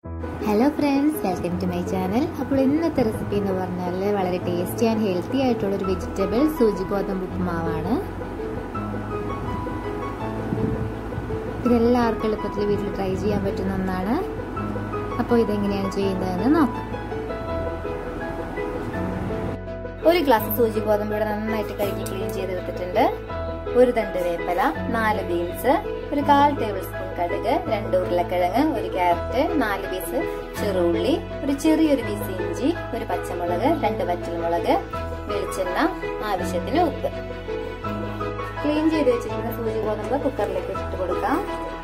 Hello friends, welcome to my channel. അപ്പോൾ ഇന്നത്തെ recipe എന്ന് പറഞ്ഞാൽ വളരെ ടേസ്റ്റി ആൻഡ് ഹെൽത്തി ആയിട്ടുള്ളൊരു വെജിറ്റബിൾ സൂചി ഗോതമ്പ് ഉപ്പുമാവാണ്. ഇതെല്ലാവർക്കും എളുപ്പത്തിൽ വീട്ടിൽ ട്രൈ ചെയ്യാൻ പറ്റുന്ന ഒന്നാണ്. അപ്പോൾ ഇതെങ്ങനെയാണ് ചെയ്യുന്നതെന്ന് നോക്കാം. ഒരു ഗ്ലാസ് സൂചി ഗോതമ്പ് ഇവിടെ നന്നായിട്ട് കഴുകി ക്ലീൻ ചെയ്തെടുത്തിട്ടുണ്ട്. ഒരു തണ്ട് വേപ്പില, 4 ബീൻസ്, ഒരു 1/4 ടേബിൾ സ്പൂൺ കടുക്, 2 ഉരുളക്കിഴങ്ങ്, ഒരു ക്യാരറ്റ്, 4 പീസ് ചെറുള്ളി, ഒരു ചെറിയൊരു പീസ് ഇഞ്ചി, ഒരു പച്ചമുളക്, 2 വറ്റൽമുളക്, വെളിച്ചെണ്ണ, ആവശ്യത്തിന് ഉപ്പ്. ക്ലീൻ ചെയ്ത് വെച്ചിരിക്കുന്ന സൂചി ഗോതമ്പ് കുക്കറിലേക്ക് ഇട്ട് കൊടുക്കാം.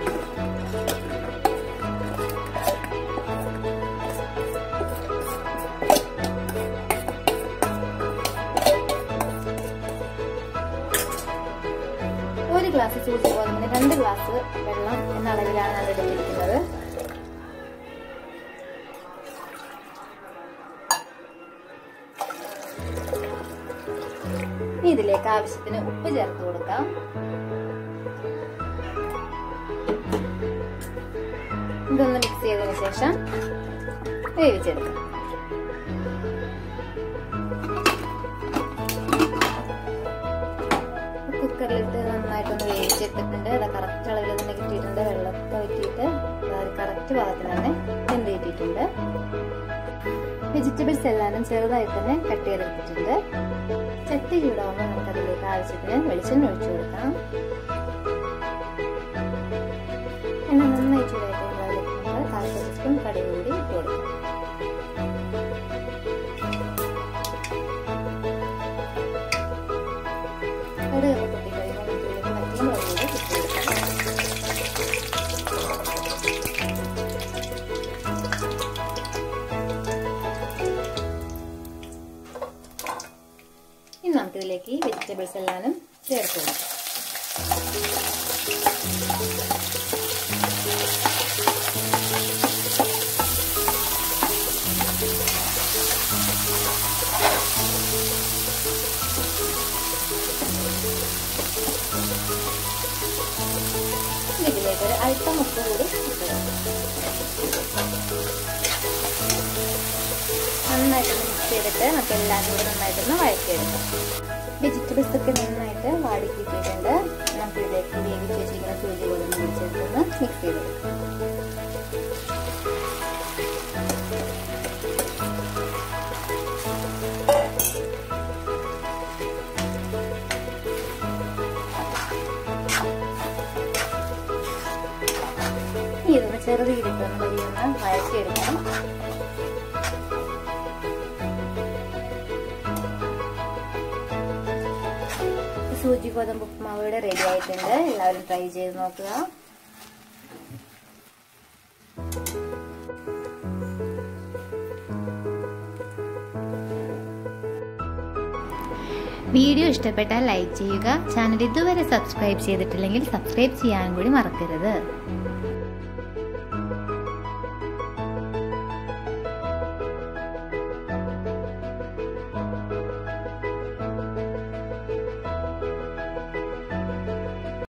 ഒരു ഗ്ലാസ് സൂചി ഗോതമ്പിന് 2 ഗ്ലാസ് വെള്ളം എന്ന അളവിലാണ് ഞാൻ എടുത്തിരിക്കുന്നത്. ഇതിലേക്ക് ആവശ്യത്തിന് ഉപ്പ് ചേർത്ത് കൊടുക്കാം. ഇതൊന്ന് മിക്സ് ചെയ്തതിനു ശേഷം വേവിച്ചെടുക്കാം. കുക്കറിലിട്ട് നന്നായിട്ടൊന്ന് വേവിച്ചെടുത്തിട്ടുണ്ട്. അത് കറക്റ്റ് അളവിൽ തന്നെ കിട്ടിയിട്ടുണ്ട്. വെള്ളമൊക്കെ വറ്റിയിട്ട് കറക്റ്റ് ഭാഗത്തിന് തന്നെ വെന്ത് കിട്ടിയിട്ടുണ്ട്. വെജിറ്റബിൾസ് എല്ലാം ചെറുതായിട്ട് തന്നെ കട്ട് ചെയ്തെടുത്തിട്ടുണ്ട്. ചട്ടി ചൂടാവുമ്പോൾ നമുക്ക് അതിലേക്ക് ആവശ്യത്തിന് വെളിച്ചെണ്ണ ഒഴിച്ചു കൊടുക്കാം. എണ്ണ നന്നായി ചൂടായിട്ട് അതിലേക്ക് നമ്മൾ 1/4 ടേബിൾ സ്പൂൺ കടുക് കൂടി ഇട്ട് കൊടുക്കാം. കടുകൊക്കെ പൊട്ടി കഴിയുമ്പോൾ ഇതിലേക്ക് മല്ലിമുളക് കൂടി ഇട്ട് കൊടുക്കാം. ഇനി നമുക്കിതിലേക്ക് ഈ വെജിറ്റബിൾസ് എല്ലാം ചേർത്ത് കൊടുക്കാം. ഇതിലേക്ക് ഒരു അല്പം ഉപ്പ് കൂടി നന്നായിട്ടൊന്ന് മിക്സ് ചെയ്തിട്ട് നമുക്ക് എല്ലാം കൂടി നന്നായിട്ടൊന്ന് വഴറ്റിയെടുക്കാം. വെജിറ്റബിൾസ് ഒക്കെ നന്നായിട്ട് വാടി കിട്ടിയിട്ടുണ്ട്. നമുക്ക് ഇതിലേക്ക് വേവിച്ച് വെച്ചിരിക്കുന്ന സൂചി ഗോതമ്പ് ചേർത്തൊന്ന് മിക്സ് ചെയ്തെടുക്കാം. ഇതൊന്ന് ചെറുതീരിട്ടൊന്ന് വലിയൊന്ന് വഴറ്റിയെടുക്കാം. സൂചി ഗോതമ്പ് ഉപ്പുമാവ് ഇവിടെ റെഡി ആയിട്ടുണ്ട്. എല്ലാവരും ട്രൈ ചെയ്ത് നോക്കുക. വീഡിയോ ഇഷ്ടപ്പെട്ടാൽ ലൈക്ക് ചെയ്യുക. ചാനൽ ഇതുവരെ സബ്സ്ക്രൈബ് ചെയ്തിട്ടില്ലെങ്കിൽ സബ്സ്ക്രൈബ് ചെയ്യാനും കൂടി മറക്കരുത്.